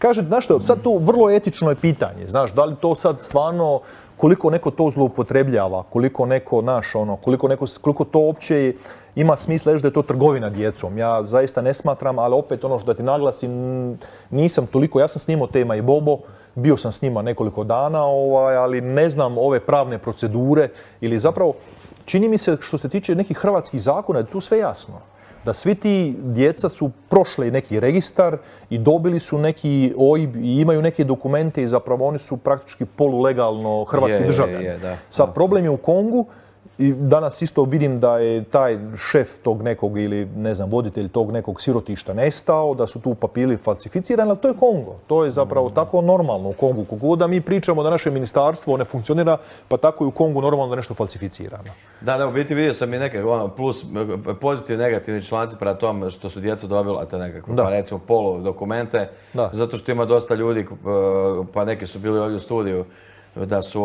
kažem, znaš što, sad to vrlo etično je pitanje, znaš, da li to sad stvarno, koliko neko to zloupotrebljava, koliko neko, koliko to uopće ima smisla reći da je to trgovina djecom. Ja zaista ne smatram, ali opet ono što da ti naglasim, nisam toliko, ja sam snimao Tema i Bobo, bio sam s njima nekoliko dana, ali ne znam ove pravne procedure ili zapravo, čini mi se što se tiče nekih hrvatskih zakona, da je tu sve jasno. Da svi ti djeca su prošli neki registar i dobili su neki OIB i imaju neke dokumente i zapravo oni su praktički polulegalno hrvatski državljani. Sad problem je u Kongu i danas isto vidim da je taj šef tog nekog ili ne znam voditelj tog nekog sirotišta nestao, da su tu papiri falsificirani, ali to je Kongo. To je zapravo tako normalno u Kongu. Kako da mi pričamo da naše ministarstvo ne funkcionira, pa tako i u Kongu normalno da nešto falsificirano. Da, u biti vidio sam i neke plus pozitivni i negativni članci prema tom što su djeca dobila te nekakve, pa recimo polu dokumente, zato što ima dosta ljudi, pa neki su bili ovdje u studiju, da su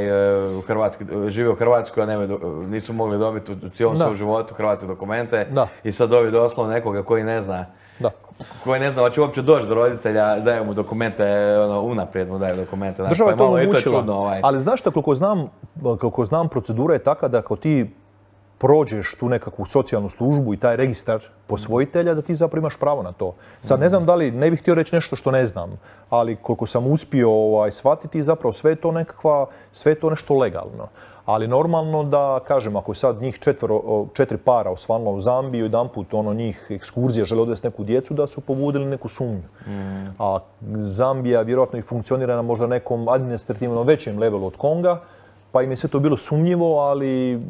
žive u Hrvatskoj, a nisu mogli dobiti u cijelom svom životu hrvatske dokumente i sad dobi doslovno nekoga koji ne zna. Koji ne zna, hoće uopće doći do roditelja, daju mu dokumente, unaprijed mu daju dokumente. Država je to omogućila, ali znaš što, koliko znam, procedura je taka da ako ti prođeš tu nekakvu socijalnu službu i taj registar posvojitelja, da ti zapravo imaš pravo na to. Sad ne znam da li, ne bih htio reći nešto što ne znam, ali koliko sam uspio shvatiti, zapravo sve je to nešto legalno. Ali normalno da, kažem, ako je sad njih 4 para osvanula u Zambiju, jedanput njih ekskurzija žele odvesti neku djecu, da su pobudili neku sumnju. A Zambija vjerojatno i funkcionira na možda nekom administrativno većem levelu od Konga, pa im je sve to bilo sumnjivo, ali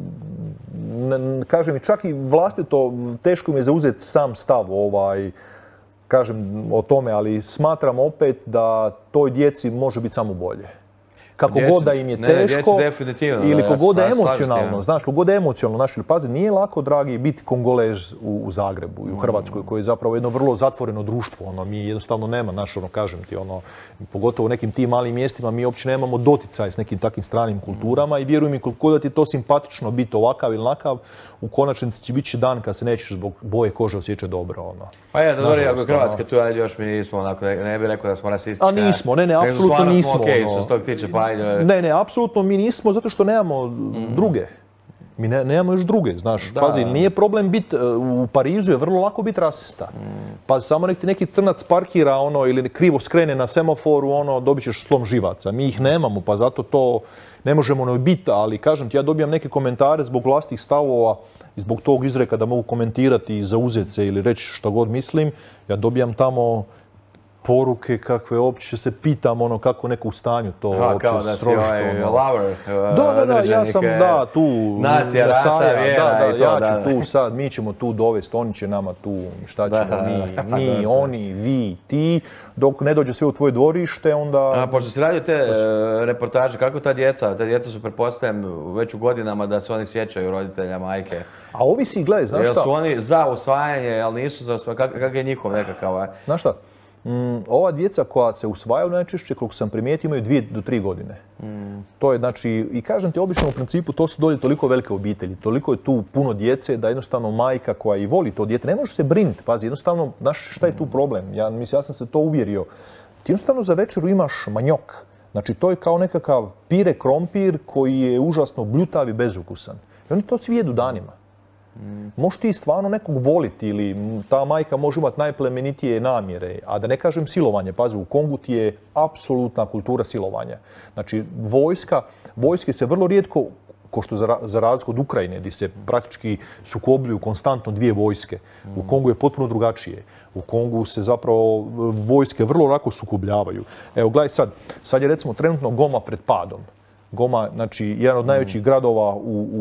kažem i čak i vlastito teško mi je zauzeti sam stav kažem o tome, ali smatram opet da toj djeci može biti samo bolje. Kako god da im je teško ili kako god da je emocionalno, znaš, kako god da je emocionalno, znaš, pazi, nije lako, dragi, biti Kongolež u Zagrebu i u Hrvatskoj, koji je zapravo jedno vrlo zatvoreno društvo, mi jednostavno nema, znaš, kažem ti, pogotovo u nekim tim malim mjestima, mi uopće nemamo doticaj s nekim takvim stranim kulturama i vjeruj mi, koliko da ti je to simpatično biti ovakav ili onakav, u konačnici će biti dan kad se nećeš zbog boje kože osjećati dobro, Pa je, da dobro, ako Hrvatska tu, ali još mi nismo, onako, ne bih rekao da smo rasistički. A nismo, ne, apsolutno nismo. Što se tog tiče, pa Ne, apsolutno mi nismo, zato što nemamo druge. Mi nemamo još druge, znaš. Pazi, nije problem biti, u Parizu je vrlo lako biti rasista. Pazi, samo nek ti neki crnac parkira ili krivo skrene na semaforu, dobit ćeš slom živaca. Mi ih nemamo, pa zato to ne možemo biti, ali kažem ti, ja dobijam neke komentare zbog vlastitih stavova i zbog tog izreka da mogu komentirati i zauzeti se ili reći što god mislim. Ja dobijam tamo poruke kakve uopće se pitam kako neko u stanju to uopće kao da si lover. Da, ja sam tu. Nacija, rasa, vjera i to. Ja ću tu sad, mi ćemo tu dovesti, oni će nama tu, šta ćemo mi, oni, vi, ti. Dok ne dođe sve u tvoje dvorište, onda... Pošto si radio te reportaže, kako ta djeca su, pretpostavljam, već u godinama da se oni sjećaju roditelja, majke. A ovisi, gledaj, znaš šta? Jel su oni za usvajanje, ali nisu za usvajanje, kakav je njihov nekakav? Znaš šta? Ova djeca koja se usvajaju najčešće, koliko sam primijetio, imaju 2 do 3 godine. To je, znači, i kažem ti, obično u principu to su dolje toliko velike obitelji, toliko je tu puno djece da jednostavno majka koja i voli to dijete, ne može se brinuti, pazi, jednostavno, znaš šta je tu problem? Ja sam se to uvjerio. Ti jednostavno za večeru imaš manjok. Znači, to je kao nekakav pire krompir koji je užasno bljutav i bezukusan. I oni to svi jedu danima. Možeš ti stvarno nekog voliti ili ta majka može imati najplemenitije namjere, a da ne kažem silovanje. Pazi, u Kongu ti je apsolutna kultura silovanja. Znači, vojske se vrlo rijetko, ko što za razliku od Ukrajine, gdje se praktički sukobljuju konstantno 2 vojske. U Kongu je potpuno drugačije. U Kongu se zapravo vojske vrlo lako sukobljavaju. Evo, gledaj sad je recimo trenutno Goma pred padom. Goma, znači, jedan od najvećih gradova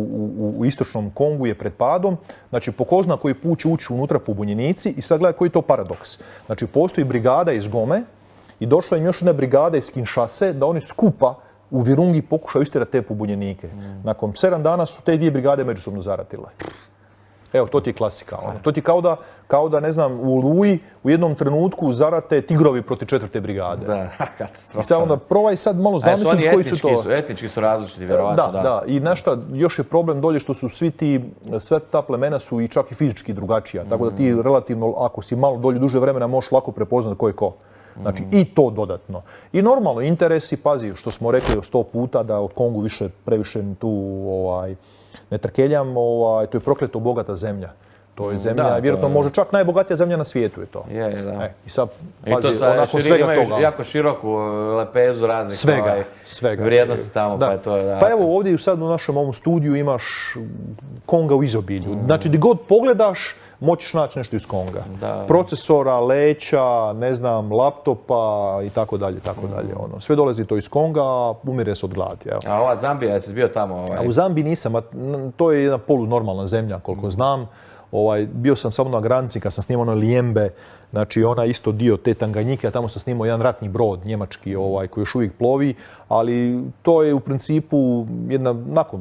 u istočnom Kongu je pred padom. Znači, po ko zna koji put će ući unutra pobunjenici i sad gledaj koji je to paradoks. Znači, postoji brigada iz Gome i došla im još jedna brigada iz Kinshase da oni skupa u Virungi pokušaju istjerati te pobunjenike. Nakon 7 dana su te 2 brigade međusobno zaratile. Evo, to ti je klasika. To ti je kao da, ne znam, u Oluji u jednom trenutku zarate tigrovi protiv 4. brigade. Da, katastrofa. I sad onda probaj sad malo zamisliti koji su to... Etnički su različiti, vjerovatno. Da. I znaš šta, još je problem dolje što su sve ta plemena su i čak i fizički drugačija. Tako da ti relativno, ako si malo dolje duže vremena, možeš lako prepoznati ko je ko. Znači i to dodatno. I normalno interesi, pazi, što smo rekli 100 puta da o Kongu previše tu ne trkeljam, to je prokleto bogata zemlja. To je zemlja, vjerojatno možda čak najbogatija zemlja na svijetu je to. Je, da. I sad, pazi, onako svega toga. Imaju jako široku lepezu raznih svega. Vrijednosti tamo, pa je to... Pa evo ovdje sad u našem ovom studiju imaš Konga u izobilju. Znači, gdje god pogledaš, moćeš naći nešto iz Konga. Procesora, leća, ne znam, laptopa i tako dalje, tako dalje. Sve dolazi to iz Konga, a umire se od gladi. A ova Zambija, jesi bio tamo? U Zambiji nisam, to je jedna polunormalna zemlja, koliko znam. Bio sam samo na granici kad sam snimao na Lijembe, znači ona isto dio te Tanganjike, a tamo sam snimao jedan ratni brod njemački koji još uvijek plovi, ali to je u principu jedna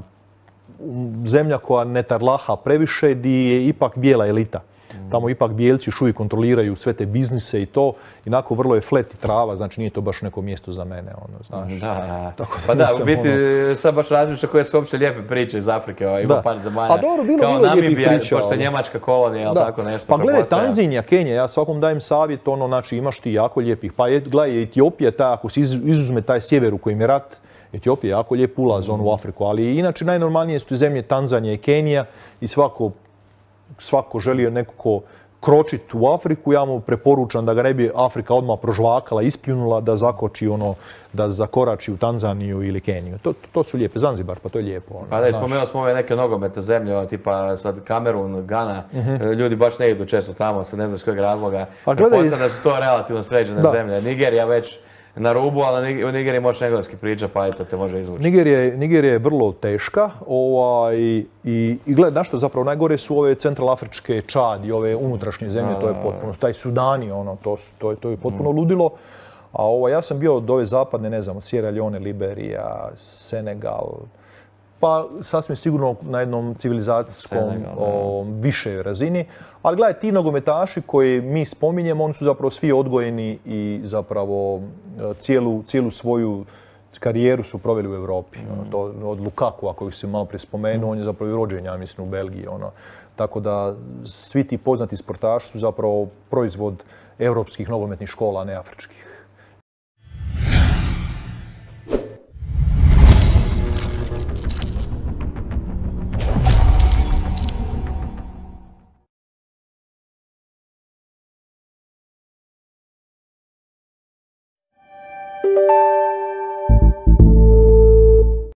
zemlja koja ne tarlaha previše, gdje je ipak bijela elita. Tamo ipak bijelci još uvijek kontroliraju sve te biznise i to. Inako vrlo je flat i trava, znači nije to baš neko mjesto za mene, znaš. Da, pa da, u biti sad baš razmišljam koje su uopće lijepe priče iz Afrike, ima par zemalja. A dobro, bilo Namibija, pošto je njemačka kolonija, ali tako nešto. Pa gledaj, Tanzanija, Kenija, ja svakom dajem savjet, znači imaš ti jako lijepih. Pa gledaj, Etiopija, ako se izuzme taj sjever u kojem je rat, Etiopija je jako lijep ulaz u Afriku, ali inače najnormalnije su zemlje Tanzanija i Kenija i svako želi nekako kročiti u Afriku, ja mu preporučam da ga ne bi Afrika odmah prožvakala, ispljunula, da da zakorači u Tanzaniju ili Keniju. To su lijepe. Zanzibar, pa to je lijepo. Pa da, spomenuo smo ove neke nogometne zemlje, tipa sad Kamerun, Gana, ljudi baš ne idu često tamo, se ne zna s kojeg razloga. Pretpostavljam da su to relativno sređene zemlje. Nigerija već na rubu, ali u Nigeriji možeš engleski priča, pa eto te može izvući. Nigerija je vrlo teška i gledaj, znaš što zapravo najgore su ove centralafričke Čad i ove unutrašnje zemlje, to je potpuno, taj Sudani, to je potpuno ludilo. A ja sam bio od ove zapadne, ne znam, od Sierra Leone, Liberija, Senegal, pa sasvim sigurno na jednom civilizacijskom višoj razini. Ali gledaj, ti nogometaši koje mi spominjemo, oni su zapravo svi odgojeni i zapravo cijelu svoju karijeru su proveli u Europi. Od Lukaku, ako se malo prije spomenuo, on je zapravo i rođen, ja mislim, u Belgiji. Tako da svi ti poznati sportaši su zapravo proizvod europskih nogometnih škola, a ne afričkih. Thank you.